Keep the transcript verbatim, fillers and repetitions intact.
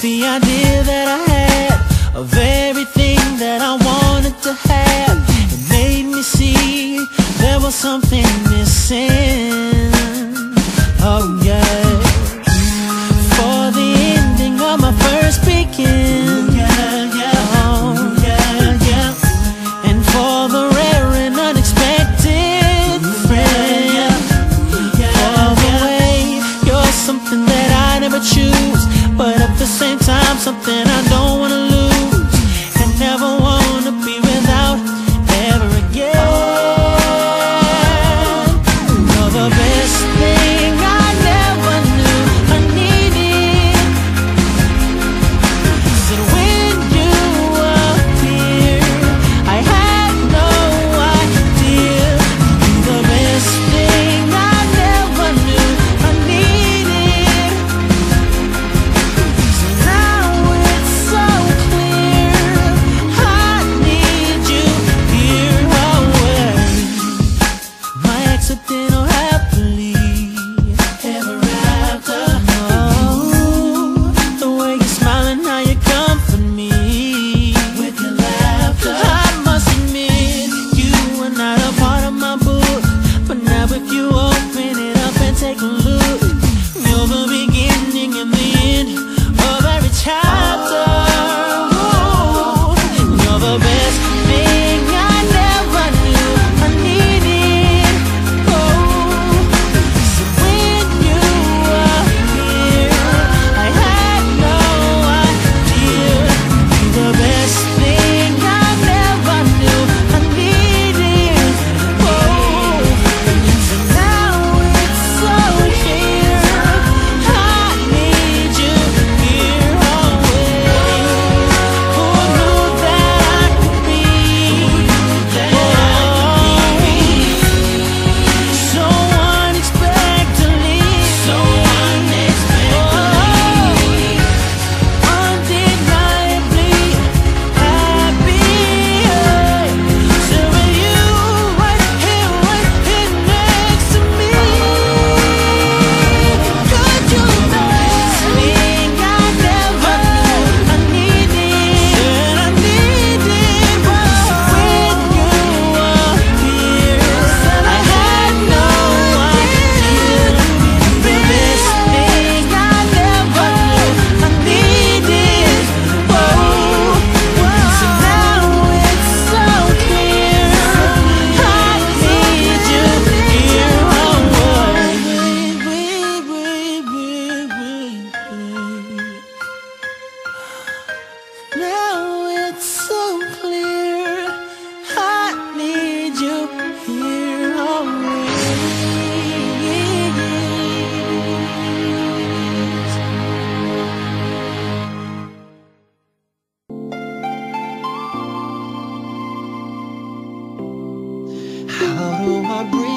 the idea that I had of everything that I wanted to have, it made me see there was something missing. Oh yeah. For the ending of my first weekend, yeah, yeah, oh, yeah, yeah. And for the rare and unexpected friend, for the way you're something that I never choose, but at the same time something I don't wanna lose, and never wanna be without ever again. You're the best thing I never knew I needed. So when you appeared, I had no idea. You're the best thing I never knew I needed. So now it's so clear, I need you here always. My ex didn't know happily ever after. Oh, the way you're smiling, how you comfort me with your laughter. I must admit, you are not a part of my book, but now if you open it up and take a look, you're the beginning and the end of every chapter. Ooh, you're the best thing I never knew I needed. Oh, so when you appeared, I had no idea. You're the best thing I never knew I needed. Oh, so now it's so clear, I need you here always. Who knew that I could be so unexpectedly, so unexpectedly, undeniably happy? So with you right here, right here next to me, could you best thing I never knew I needed, that I needed was when you appeared. I had no idea. The best thing I never knew I needed. Whoa, so now it's so clear, I need you here always. Now it's so clear, I need you here always. How do I breathe?